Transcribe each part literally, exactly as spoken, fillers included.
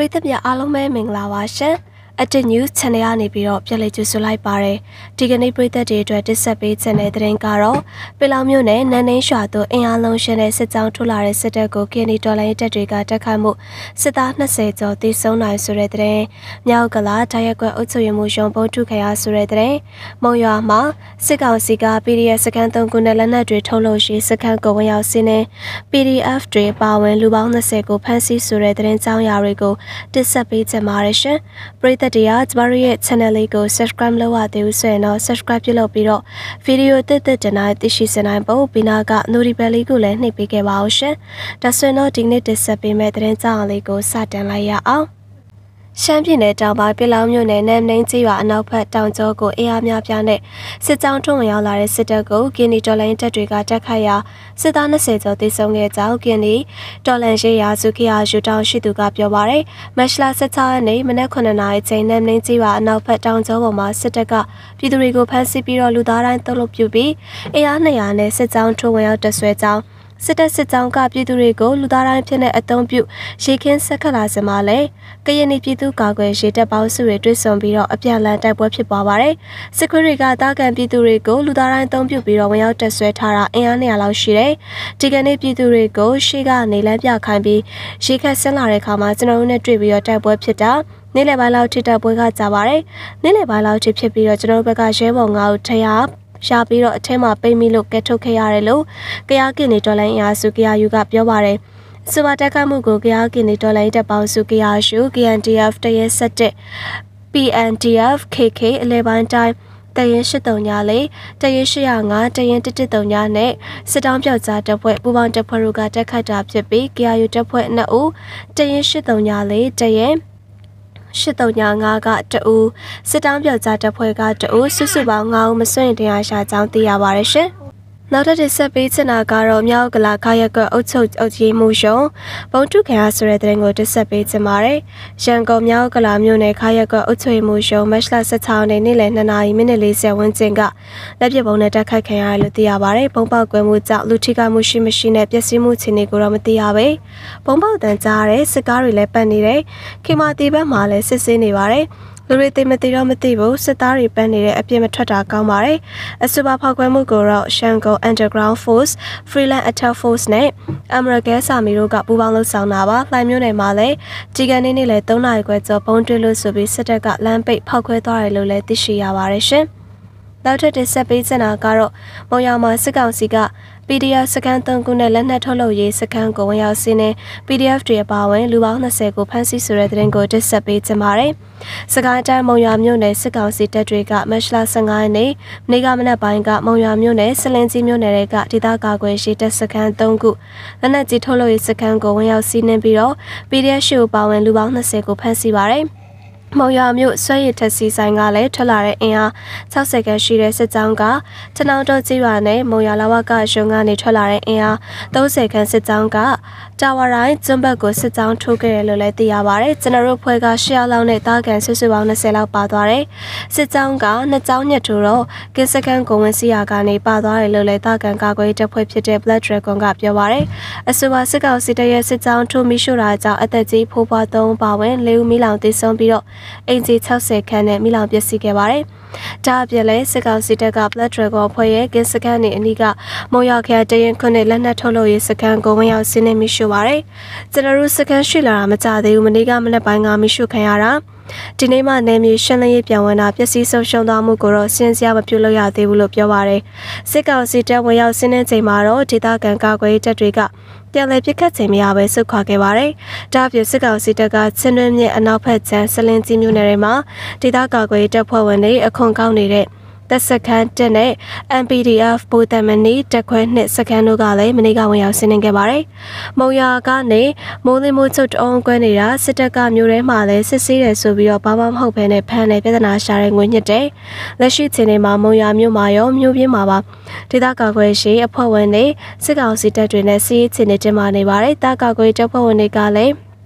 ရိသတ်များအားလုံးပဲမင်္ဂလာပါရှင်။ Active News Channel ကနေပြီးတော့ပြန်လည်ကြိုဆိုလိုက်ပါရယ်။ဒီကနေ့ပရိသတ်တွေအတွက်တင်ဆက်ပေးခြင်းတဲ့သတင်းကတော့ပီလောင်မြို့နယ်နန်းနှင်းရွာသို့အင်အားလုံးရှင်တဲ့စစ်ကြောင်းထိုးလာတဲ့စစ်တပ်ကိုကင်နီတော်လိုင်းတပ်တွေကတက်ခတ်မှုစစ်သားနှစ်ဆယ်ကျော်သေဆုံးနိုင်ဆိုတဲ့သတင်း။မြောက်ကလာတရက်ကွက်အုပ်ချုပ်ရေးမှူးရုံးပုံထုခရဆိုတဲ့သတင်း။မုံရွာမှာစစ်ကောင်စီက ပီ ဒီ အက်ဖ် စကန်သုံးခုနဲ့လက်နက်တွေထုတ်လို့ရှိစကန်ကိုဝင်ရောက်စီးနေ ပီ ဒီ အက်ဖ် တွေပါဝင်လူပေါင်းနှစ်ဆယ်ကိုဖမ်းဆီးဆိုတဲ့သတင်းကြောင်းရာတွေကိုတင်ဆက်ပေးကြပါရရှင်။ပရိသတ်တွေကကျမတို့ရဲ့ channel လေးကို subscribe လုပ်ရသေးဘူးဆိုရင်တော့ subscribe ပြုလုပ်ပြီးတော့ဗီဒီယိုတက်တက်တင်တိုင်းသိရှိစနိုင်ဖို့ပြီးနာက notification လေးကိုလည်းနှိပ်ပေးခဲ့ပါအောင်ရှင်။ဒါဆိုရင်တော့ဒီနေ့တင်ဆက်ပေးမယ့်သတင်းကြောင်းလေးကိုစတင်လိုက်ရအောင်။ရှမ်းပြည်နယ်တောင်ပိုင်းပီလောင်မြို့နယ်နမ်နိန်းကျေးရွာအနောက်ဘက်တောင်ကျောကိုအင်အားများပြားနဲ့စစ်ကြောင်းထုံဝင်ရောက်လာတဲ့စစ်တပ်ကိုကင်နီတော်လိုင်းတပ်တွေကတက်ခတ်ရာစစ်သားနှစ်ဆယ်ကျော်သေဆုံးခဲ့ကြောင်းကင်နီတော်လန်ရေးရာစုခေယာယူတောင်ရှိသူကပြောပါရယ်မတ်လ十၆ရက်နေ့မနက်ခုနှစ်နာရီချိန်နမ်နိန်းကျေးရွာအနောက်ဘက်တောင်ကျောပေါ်မှာစစ်တပ်ကပြည်သူတွေကိုဖမ်းဆီးပြီးတော့လူသားတိုင်းတုံ့လုပ်ပြုပြီးအင်အားနှစ်ရာနဲ့စစ်ကြောင်းထုံဝင်ရောက်တက်ဆွဲကြောင်းစစ်တပ်စစ်ကြောင်းကပြည်သူတွေကိုလူသားတိုင်းဖြစ်တဲ့အုံပြုရေခင်းဆက်ခတ်လာစမှာလဲကရင်ပြည်သူကာကွယ်ရေးတပ်ပေါင်းစုတွေတွဲဆုံပြီးတော့အပြန်အလှန်တိုက်ပွဲဖြစ်ပွားပါတယ်။စစ်ခွေးတွေကတာကန်ပြည်သူတွေကိုလူသားတိုင်းအုံပြုပြီးတော့ဝင်ရောက်တက်ဆွဲထားတာအင်အားနေရာလောက်ရှိတယ်။ဒီကနေ့ပြည်သူတွေကိုရှေ့ကနေလမ်းပြခိုင်းပြီးရေခက်ဆင်းလာတဲ့အခါမှာကျွန်တော်တို့နဲ့တွေ့ပြီးတော့တိုက်ပွဲဖြစ်တာနေ့လယ်ပိုင်းလောက်ထိတပ်ပွဲကကြပါတယ်။နေ့လယ်ပိုင်းလောက်ထိဖြစ်ပြီးတော့ကျွန်တော်တို့ဘက်ကရဲဘော်ငါ့ကိုထရရှာပြီးတော့အထက်မှာပိတ်မိလို့ကဲထုတ်ခဲ့ရတယ်လို့ကယားကင်နီတော်လိုင်းအရာစုကယားယူကပြောပါတယ်။စူပါတက်ခတ်မှုကိုကယားကင်နီတော်လိုင်းတပ်ပေါင်းစုကယားရှု ကေ အန် ဒီ အက်ဖ် တရဲဆက်တဲ့ ပီ အန် ဒီ အက်ဖ် ကေ ကေ အလဲပိုင်းတိုင်းတရင်ရှစ်တုံညာလေးတရင်ရှစ်ရာငါတရင်တစ်တစ်တုံညာနဲ့စစ်တောင်းပြောက်ကြားတပ်ဖွဲ့ပူပေါင်းတပ်ဖွဲ့တို့ကတက်ခတ်တာဖြစ်ပြီးကယားယူတပ်ဖွဲ့နှစ်ဦးတရင်ရှစ်တုံညာလေးတရင်ရှစ်တုံညာငါကတူစစ်တောင်းပြောက်ကြားတပ်ဖွဲ့ကတူစုစုပေါင်းငါဦးမစွန့်တရားရှာကြောင်းသိရပါတယ်ရှင်။နောက်တစ်ဆက်ပေးချင်တာကတော့မြောက်ကလာခရက်ကအုတ်ချုပ်အုတ်ကြီးမှုရှုံပုံထုခရဆိုတဲ့တဲ့ကိုတစ်ဆက်ပေးချင်ပါတယ်။ရန်ကုန်မြောက်ကလာမြို့နယ်ခရက်ကအုတ်ချုပ်မှုရှုံမတ်လ十၆ရက်နေ့လယ်နှစ်နာရီမိနစ်လေးဆယ်ဝန်းကျင်ကလက်ပြပုံနဲ့တက်ခိုက်ခံရတယ်လို့သိရပါတယ်။ပုံပေါက်ကွယ်မှုကြောင့်လူထိခိုက်မှုရှိမရှိနဲ့ပျက်စီးမှုခြေနေကိုတော့မသိရပါဘူး။ပုံပေါက်တန်ကြားတဲ့စစ်ကားတွေလည်းပတ်နေတယ်။ခေမာတီဘက်မှာလည်းစစ်ဆေးနေပါတယ်။လူတွေသိမသိတော့မသိဘူးစစ်သားတွေပန်းနေတဲ့အပြစ်မထွက်တာကောင်းပါတယ်အစူပါဖောက်ခွဲမှုကိုတော့ရှန်ကုန် Underground Force Freelance Attack Force နဲ့အမရကဲစာမီတို့ကပူးပေါင်းလှုပ်ဆောင်တာပါလှိုင်မျိုးနယ်မှာလည်းကြီးကန်နေနေလေ၃နာရီခွဲကျော်ပုံတွေ့လို့ဆိုပြီးစစ်တပ်ကလမ်းပိတ်ဖောက်ခွဲသွားတယ်လို့လည်းသိရှိရပါတယ်ရှင်နောက်ထပ်တစ်ဆက်ပေးချင်တာကတော့မုံရွာမှာစစ်ကောင်စီက ပီ ဒီ အက်ဖ် စကန်သုံးခုနဲ့လက်နက်ထုတ်လုပ်ရေးစကန်ကိုဝင်ရောက်စီးနေ ပီ ဒီ အက်ဖ် တွေအပါအဝင်လူပေါင်းနှစ်ဆယ်ကိုဖမ်းဆီးဆိုတဲ့သတင်းကိုတင်ဆက်ပေးကြပါမယ်။စကိုင်းတိုင်းမုံရွာမြို့နယ်စစ်ကောင်စီတပ်တွေကမတ်လ十五ရက်နေ့နေ့ကမနက်ပိုင်းကမုံရွာမြို့နယ်စလင်ကြီးမြို့နယ်တွေကဒေသကာကွယ်ရေးတပ်စကန်သုံးခုလက်နက်ကြီးထုတ်လုပ်ရေးစကန်ကိုဝင်ရောက်စီးနှင်းပြီးတော့ ပီ ဒီ အက်ဖ် ရှိပါဝင်လူပေါင်းနှစ်ဆယ်ကိုဖမ်းဆီးပါတယ်။မုံရွာမြို့ဆွဲရည်ထက်စီဆိုင်ကလည်းထွက်လာတဲ့အင်အား၆၀ခန့်ရှိတဲ့စစ်ကြောင်းကတနောင်တော်ကြီးရွာနဲ့မုံရွာလဝကရုံကနေထွက်လာတဲ့အင်အား၃၀ခန့်စစ်ကြောင်းကတာဝါရိုင်းကျွန်းဘက်ကိုစစ်ကြောင်းထိုးခဲ့တယ်လို့လည်းသိရပါတယ်ကျွန်တော်တို့ဖွဲ့ကရှစ်ယောက်လောက်နဲ့တာကန်ဆွဆွပေါင်း၂၀လောက်ပါသွားတယ်စစ်ကြောင်းကနှစ်ကြောင်းညက်ထိုးတော့ကင်းစကန်ကိုဝင်စီယာကနေပါသွားတယ်လို့လည်းတာကန်ကာကွယ်တပ်ဖွဲ့ဖြစ်တဲ့ Black Dragon ကပြောပါတယ်အဆိုပါစစ်ကောင်စီတပ်ရဲ့စစ်ကြောင်းထိုးမိရှို့တာကြောင့်အသက်ကြီးဖိုးပွားသုံးပါဝင်လေးဦးမိလောင်သေဆုံးပြီးတော့အင်ဂျီ၆၀ခန့်နဲ့မိလောင်ပျက်စီးခဲ့ပါတယ်။ဒါအပြင်လည်းစစ်ကောင်စီတပ်က Black Dragon ဖွဲ့ရဲ့ကင်းစကန်နေအနီးကမုံရွာခရိုင်တရင်ခွန်းနဲ့လက်နက်ထုတ်လုပ်ရေးစကန်ကိုဝင်ရောက်စီးနှင်းမိရှို့ပါတယ်။ကျွန်တော်တို့စကန်ရှိလာတာမကြသေးဘူးမနေ့ကမနေ့ပိုင်းကမိရှို့ခံရတာဒီနေ့မှနယ်မြေရှင်းလင်းရေးပြန်ဝင်တာပျက်စီးဆုံးရှုံးသွားမှုကိုတော့စင်စရာမပြုလို့ရသေးဘူးလို့ပြောပါတယ်။စစ်ကောင်စီတပ်ဝင်ရောက်စီးနှင်းချိန်မှာတော့ဒေသခံကာကွယ်ရေးတပ်တွေကပြန်လည်ပစ်ခတ်ချိန်မရပဲဆုတ်ခွာခဲ့ပါတယ်။ဒါ့အပြင်စစ်ကောင်စီတပ်ကချင်းတွင်းမြစ်အနောက်ဘက်ခြမ်းစလင်ကြီးမြို့နယ်တွေမှာဒေသကာကွယ်ရေးတပ်ဖွဲ့ဝင်တွေအခွန်ကောက်နေတဲ့တပ်စခန်းတက်နဲ့ အမ် ပီ ဒီ အက်ဖ် ဗိုလ်တပ်မနီတက်ခွဲနှစ်စခန်းတို့ကလည်းမနေ့ကဝင်ရောက်စီးနှင်းခဲ့ပါတယ်။မုံရွာကနေမိုးလင်းမိုးချုပ်တအောင်ကွဲနေတာစစ်တပ်ကမြို့ထဲမှာလည်းစစ်ဆေးတယ်ဆိုပြီးတော့ဘာမှမဟုတ်ဘဲနဲ့ဖမ်းနေပြဿနာရှာတဲ့ငွေညစ်တယ်။လက်ရှိချိန်မှာမုံရွာမြို့မှာရောမြို့ပြင်းမှာပါဒေသကာကွယ်ရေးအဖွဲ့ဝင်တွေစစ်ကောင်စီတပ်တွေနဲ့စီးရေးချိန်နေတင်မာနေပါတယ်။တပ်ကာကွယ်တပ်ဖွဲ့ဝင်တွေကလည်း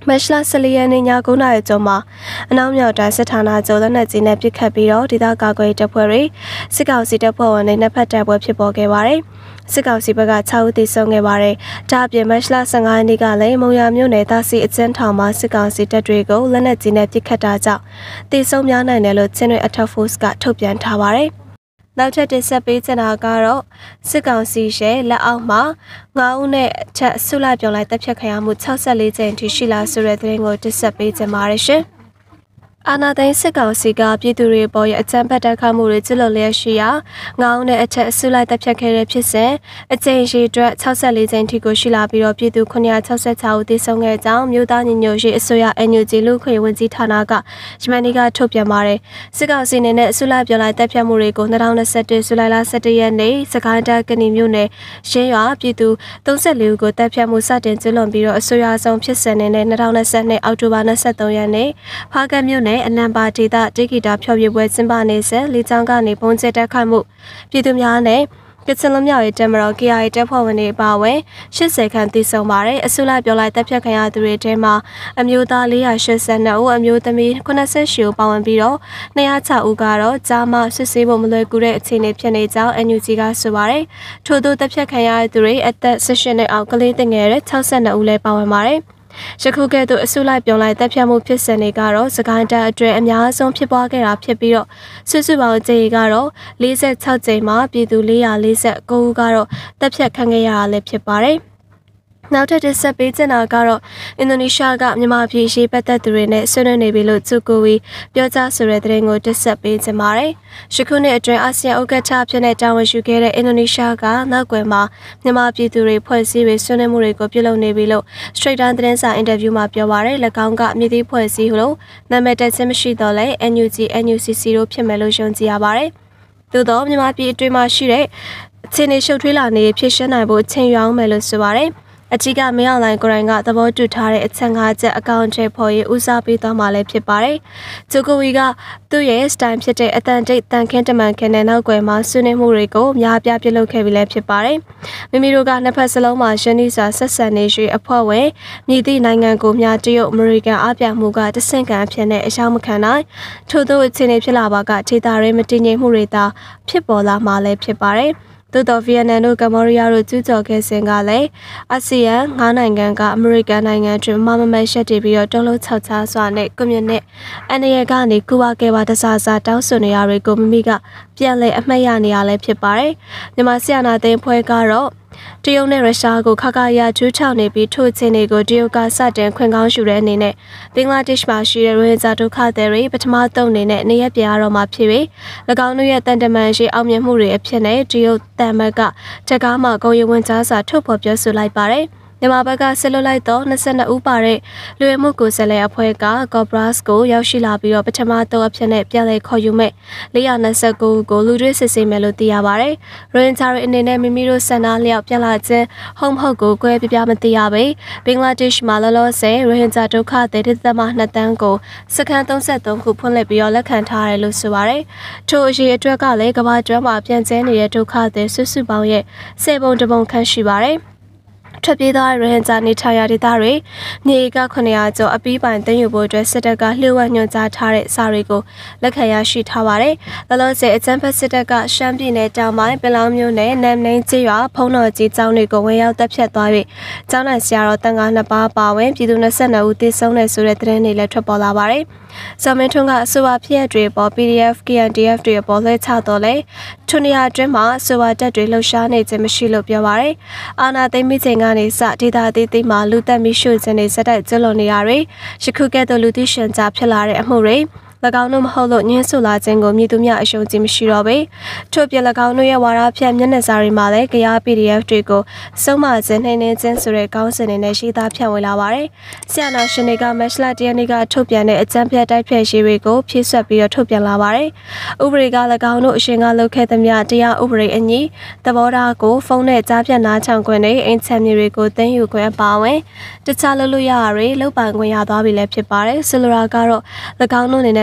မတ်လဆယ်လေးရက်နေ့ည၉နာရီကျော်မှာအနောက်မြောက်တိုင်းစစ်ဌာနချုပ်လက်နက်ကြီးနဲ့ပစ်ခတ်ပြီးတော့ဒေသကာကွယ်တပ်ဖွဲ့တွေစစ်ကောင်စီတပ်ဖွဲ့ဝင်တွေနှစ်ဖက်တိုက်ပွဲဖြစ်ပေါ်ခဲ့ပါတယ်။စစ်ကောင်စီဘက်က၆ဦးသေဆုံးခဲ့ပါတယ်။ဒါ့အပြင်မတ်လဆယ်ငါရက်နေ့ကလည်းမုံရမြို့နယ်သားစီအကျဉ်းထောင်မှာစစ်ကောင်စီတပ်တွေကိုလက်နက်ကြီးနဲ့ပစ်ခတ်တာကြောင့်သေဆုံးများနိုင်တယ်လို့ချင်းတွေအထက်ဖို့စ်ကထုတ်ပြန်ထားပါတယ်။နောက်ထပ်တင်ဆက်ပေးချင်တာကတော့စစ်ကောင်စီရဲ့လက်အောက်မှာငါးဦးနဲ့အထက်ဆုလိုက်ပြောင်းလိုက်တပ်ဖြတ်ခံရမှု၆၄ကြိမ်ထိရှိလာဆိုတဲ့သတင်းကိုတင်ဆက်ပေးချင်ပါတယ်ရှင်။အာနာသိန်းစစ်ကောင်စီကပြည်သူတွေပေါ်ရဲ့အကြမ်းဖက်တိုက်ခိုက်မှုတွေကျလုပ်လျက်ရှိရာငါးဦးနဲ့အထက်ဆုလိုက်တပ်ဖြတ်ခဲ့တဲ့ဖြစ်စဉ်အကြိမ်ရှိအတွက်၆၄ကြိမ်ထိကိုရှိလာပြီးတော့ပြည်သူခုနှစ်ရာ၆၆ဦးသေဆုံးခဲ့ကြောင်းမြို့သားညီညွတ်ရေးအစိုးရ N U G လူခွေဝင်ကြီးဌာနကဂျမနီကထုတ်ပြန်ပါတယ်။စစ်ကောင်စီအနေနဲ့ဆုလိုက်ပြောလိုက်တပ်ဖြတ်မှုတွေကို၂၀၂၁ဆုလိုက်လ၁၁ရက်နေ့စကိုင်းတိုင်းကဏီမြို့နယ်ရှင်းရွာပြည်သူ၃၄ဦးကိုတပ်ဖြတ်မှုစတင်ကျလွန်ပြီးတော့အစိုးရဆောင်ဖြစ်စဉ်နဲ့၂၀၂၂အောက်တိုဘာ၂၃ရက်နေ့ဖားကတ်မြို့နယ်အနံပါဒေသတေဂီတာဖျော်ဖြေပွဲကျင်းပနေစဉ်လေကြောင်းကနေပုံကျဲတက်ခတ်မှုပြည်သူများနဲ့ကချင်လူမျိုးရေးတမတော် K I A တပ်ဖွဲ့ဝင်တွေပါဝင်၈၀ခန့်တည်ဆုံပါတယ်အစုလိုက်ပြောလိုက်တပ်ဖြတ်ခံရသူတွေထဲမှာအမျိုးသား၄၈၂ဦးအမျိုးသမီး၈၈ဦးပါဝင်ပြီးတော့၂၀၆ဦးကတော့ကြားမဆွစစ်ဖို့မလွယ်ကူတဲ့အခြေအနေဖြစ်နေကြောင်း N U G ကဆိုပါတယ်ထို့သောတပ်ဖြတ်ခံရသူတွေအသက်၁၈နှစ်အောက်ကလေးငယ်တဲ့၆၂ဦးလည်းပါဝင်ပါတယ်ယခုကဲ့သို့အစုလိုက်ပြောင်းလိုက်တပ်ဖြတ်မှုဖြစ်စဉ်တွေကတော့စကိုင်းတိုင်းအတွင်းအများဆုံးဖြစ်ပွားခဲ့တာဖြစ်ပြီးတော့စုစုပေါင်းကြိမ်ကတော့၄၆ကြိမ်မှာပြည်သူ၄၄၉ဦးကတော့တပ်ဖြတ်ခံခဲ့ရတာလည်းဖြစ်ပါတယ်နောက်ထပ်တစ်ဆက်ပေးချင်တာကတော့အင်ဒိုနီးရှားကမြန်မာပြည်ရှိပတ်သက်သူတွေနဲ့ဆွေးနွေးနေပြီလို့သူကိုဝီပြောကြားဆိုတဲ့သတင်းကိုတစ်ဆက်ပေးချင်ပါတယ်။ယခုနှစ်အတွင်းအာဆီယံဥက္ကဋ္ဌဖြစ်တဲ့တာဝန်ယူခဲ့တဲ့အင်ဒိုနီးရှားကနောက်ကွယ်မှာမြန်မာပြည်သူတွေဖွဲ့စည်းပြီးဆွေးနွေးမှုတွေကိုပြုလုပ်နေပြီလို့ Straight Time သတင်းစာအင်တာဗျူးမှာပြောပါရယ်၎င်းကမြေတီးဖွဲ့စည်းလို့နာမည်တက်ခြင်းမရှိတော့လဲ N U G N U C C တို့ဖြစ်မယ်လို့ယုံကြည်ရပါတယ်။သို့သောမြန်မာပြည်အတွင်းမှာရှိတဲ့အခြေအနေရှုပ်ထွေးလာနေဖြစ်ရှင်းနိုင်ဖို့ချိန်ရွောင်းမယ်လို့ဆိုပါရယ်အကြီးကမင်းအောင်လိုင်ကိုရိုင်းကသဘောတူထားတဲ့အချက်၅ချက်အကောင့်ထဲပေါ်ရေးဦးစားပေးသွားမှာလည်းဖြစ်ပါတယ်။ဂျိုကိုဝီကသူ့ရဲ့စတိုင်ဖြစ်တဲ့အတန်တိတ်တန်ခင်းတမန်ခင်းတဲ့နောက်ွယ်မှာဆွေးနွေးမှုတွေကိုများပြားပြုလုပ်ခဲ့ပြီးလည်းဖြစ်ပါတယ်။မိမိတို့ကနှစ်ဖက်စလုံးမှာရှင်းနေစွာဆက်ဆံနေရှိအဖွဲ့ဝင်မြည်သည့်နိုင်ငံကိုများတရုတ်အမေရိကန်အပြမှုကတဆင့်ကံအဖြစ်နဲ့အရှောင်းမခံနိုင်ထို့သောအခြေအနေဖြစ်လာပါကဒေတာရဲမတည်ငြိမ်မှုတွေသာဖြစ်ပေါ်လာမှာလည်းဖြစ်ပါတယ်။သို့တော်ဗီယက်နမ်တို့ကမ္ဘောဒီးယားတို့ကျူးကျော်ခဲ့စဉ်ကလည်းအာဆီယံငါးနိုင်ငံကအမေရိကန်နိုင်ငံတွင်မမမရှက်တည်ပြီးတော့တုံးလုံးခြောက်ခြားစွာနဲ့ကွန်မြူနစ်အန်ရကနေကူဝါကဲပါတစားစားတောင်းဆိုနေရတွေကိုမိမိကပြန်လည်အမှတ်ရနေရလဲဖြစ်ပါတယ်။မြန်မာဆီယနာသိန်းဖွဲ့ကတော့တရုတ်နဲ့ရုရှားကိုခါခါရကျူးချောင်းနေပြီးထို့ချင်းတွေကိုတရုတ်ကစတင်ခွင့်ကောင်းယူတဲ့အနေနဲ့ဘင်္ဂလားဒေ့ရှ်မှာရှိတဲ့ရိုဟင်ဂျာဒုက္ခသည်တွေပထမတုံးအနေနဲ့နေရပြန်ရတော့မှာဖြစ်ပြီး၎င်းတို့ရဲ့တန်တမန်ရှိအောင်မြင်မှုတွေအဖြစ်နဲ့တရုတ်တန်မတ်ကတက်ကားမှာဂုဏ်ယူဝင်ကြားစာထုတ်ဖော်ပြောဆိုလိုက်ပါတယ်မြန်မာဘက်ကဆက်လွတ်လိုက်တော့၂၂ဦးပါတဲ့လူဝင်မှုကိုယ်စားလှယ်အဖွဲ့ကကော့ဘရာစ်ကိုရောက်ရှိလာပြီးတော့ပထမတော့အဖြစ်နဲ့ပြန်လည်ခေါ်ယူမဲ့၄၂၉ဦးကိုလူတွေစစ်ဆေးမယ်လို့သိရပါတယ်။ရိုဟင်ဂျာတွေအနေနဲ့မိမိတို့ဆန္ဒလျောက်ပြန်လာခြင်းဟုတ်မဟုတ်ကိုကွဲပြားပြားမသိရပေဘင်္ဂလားဒေ့ရှ်မှာလောလောဆယ်ရိုဟင်ဂျာဒုက္ခသည်တစ်သက်မှနှစ်တန်းကိုစခန်း၃၃ခုဖွင့်လှစ်ပြီးတော့လက်ခံထားတယ်လို့ဆိုပါတယ်။ထို့အရေးအတွက်ကလည်းကမ္ဘာကျွမ်းမှာပြန်ကျဲနေတဲ့ဒုက္ခသည်စုစုပေါင်းရဲ့ဆယ်ပုံတစ်ပုံခန့်ရှိပါတယ်။ထွက်ပြေးသွားတဲ့ရိုဟင်ဂျာနေထိုင်ရာဒေသတွေမြေဧကခုနှစ်ရာကျော်အပီးပိုင်သိမ်းယူဖို့အတွက်စစ်တပ်ကလှို့ဝှက်ညွှန်ကြားထားတဲ့စာတွေကိုလက်ခံရရှိထားပါတယ်။လောလောဆယ်အကြမ်းဖက်စစ်တပ်ကရှမ်းပြည်နယ်တောင်ပိုင်းပင်လောင်းမြို့နယ်နမ်နိန်းကျေးရွာဖုံးတော်ကြီးကျောင်းတွေကိုဝင်ရောက်တပ်ဖြတ်သွားပြီးကျောင်းနိုင်ဆရာတော်တန်ခါနှစ်ပါးပါဝင်ပြည်သူ၂၂ဦးသေဆုံးတယ်ဆိုတဲ့သတင်းတွေလည်းထွက်ပေါ်လာပါတယ်။ဇော်မင်းထွန်းကအဆိုပါဖြစ်ရပ်တွေပေါ် P D F K N D F တွေပေါ်လဲချတော့လေထွန်းရအတွင်းမှာအဆိုပါတပ်တွေလှုပ်ရှားနေခြင်းမရှိလို့ပြောပါရယ်။အာနာသိမ့်မိချိန်ကနေစဒေသအသီးသီးမှာလူသက်မီးရှို့ခြင်းတွေစတိုက်ကျွလွန်နေရတွေယခုကဲ့သို့လူသိရှင်ကြားဖြစ်လာတဲ့အမှုတွေ၎င်းတို့မဟုတ်လို့ညှင်းဆိုလာခြင်းကိုမြည်သူများအရှုံးခြင်းမရှိတော့ပေထို့ပြ၎င်းတို့ရဲ့ဝါဒဖြန့်မျက်နှာစာတွေမှာလည်းကြရာ P D F တွေကိုစုံမခြင်းနှိမ့်နှင်းခြင်းဆိုတဲ့ကောင်းစဉ်တွေနဲ့ရှိသားဖြန့်ဝေလာပါတယ်။ဆရာနာရှင်တွေကမက်ရှလာတရနေ့ကထုတ်ပြန်တဲ့အကြမ်းဖက်တိုက်ဖျက်ရေးတွေကိုဖြည့်ဆွက်ပြီးတော့ထုတ်ပြန်လာပါတယ်။ဥပဒေက၎င်းတို့အရှင်ကလုပ်ခဲ့သမျှတရားဥပဒေအညီသဘောထားကိုဖုန်းနဲ့ကြားဖြတ်နားချောင်ခွင့်နဲ့အင်ချမ်းမြေတွေကိုသိမ်းယူခွင့်ပါဝင်တခြားလုပ်လို့ရရတွေလုပ်ပိုင်ခွင့်ရသွားပြီလည်းဖြစ်ပါတယ်။ဆူလိုရာကတော့၎င်းတို့အနေနဲ့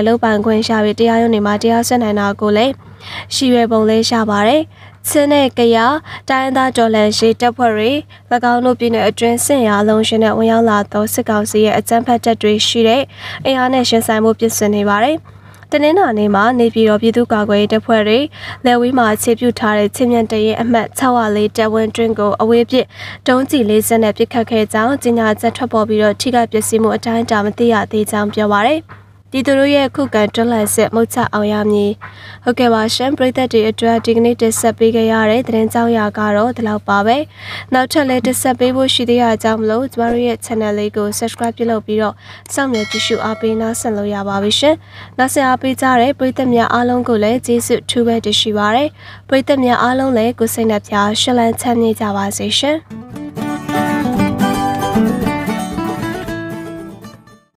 လုပ်ပိုင်ခွင့်ရှာပြီးတရားရုံးတွေမှာတရားစွဲနိုင်တာကိုလည်းရှိရွယ်ပုံလေးရှာပါတယ်။ချင်းနဲ့ကရတိုင်းသားတော်လန်ရှိတပ်ဖွဲ့တွေ၎င်းတို့ပြည်နယ်အတွင်းစင်ရအလုံးရှင်နဲ့ဝင်ရောက်လာသောစစ်ကောင်စီရဲ့အကြမ်းဖက်တပ်တွေရှိတဲ့အင်အားနဲ့ရှင်ဆိုင်မှုပြင်ဆင်နေပါတယ်။တနင်္လာနေ့မှာနေပြည်တော်ပြည်သူ့ကာကွယ်ရေးတပ်ဖွဲ့တွေလက်ဝေးမှာအခြေပြုထားတဲ့ချင်းမြန်တရင်အမှတ်၆၀၄တပ်ဝင်းတွင်ကိုအဝေးပစ်တုံးကြီးလေးစက်နဲ့ပစ်ခတ်ခဲ့ကြောင်းကြေညာချက်ထွက်ပေါ်ပြီးတော့ထိခိုက်ပျက်စီးမှုအတိုင်းအတာမသိရသေးကြောင်းပြောပါရယ်ဒီသူတို့ရဲ့ခုခံတွန်းလှန်စစ်မုတ်ချအောင်ရမည်ဟုတ်ကဲ့ပါရှင်ပရိသတ်တွေအတွက်ဒီကနေ့တက်ဆက်ပေးကြရတဲ့သတင်းကြောင်းရာကတော့ဒီလောက်ပါပဲနောက်ထပ်လည်းတက်ဆက်ပေးဖို့ရှိသေးတဲ့အကြောင်းမလို့ကျမတို့ရဲ့ channel လေးကို subscribe ပြုလုပ်ပြီးတော့စောင့်မျှော်ကြည့်ရှုအားပေးနားဆင်လို့ရပါပြီရှင်နောက်ဆက်အားပေးကြတဲ့ပရိသတ်များအားလုံးကိုလည်းကျေးဇူးထူးပဲတင်ရှိပါရယ်ပရိသတ်များအားလုံးလည်းကိုယ်စိတ်နှပြရှင်းလန်းချမ်းမြေ့ကြပါစေရှင်